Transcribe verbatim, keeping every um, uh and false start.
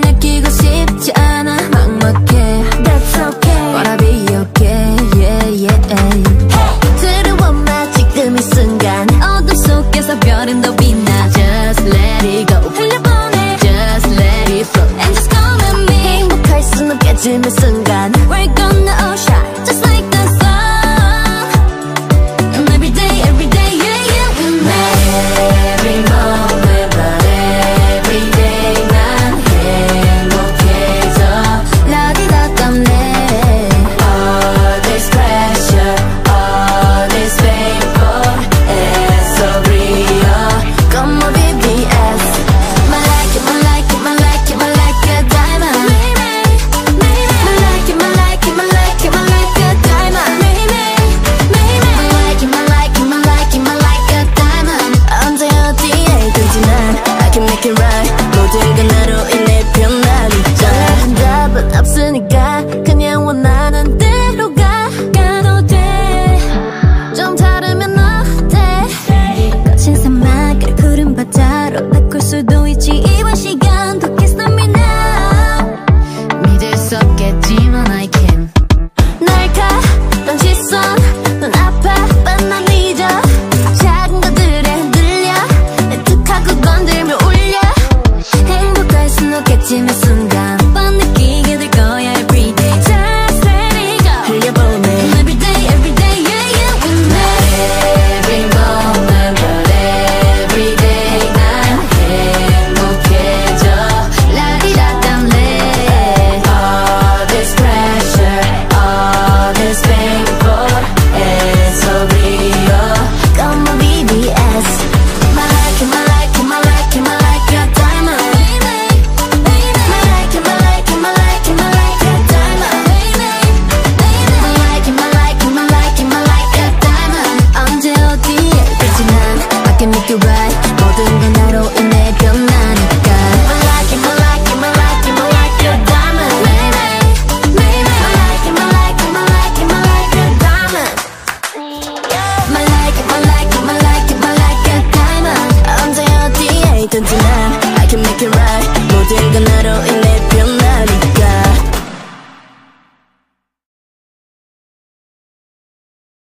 느끼고 싶지 않아 막막해. That's okay, but I'll be okay, yeah, yeah. 들어와 마 지금 이 순간 어둠 속에서 별은 더 빛나. Just let it go, 흘려보내. Just let it flow and just come with me. 행복할 수 느껴지는 순간 We're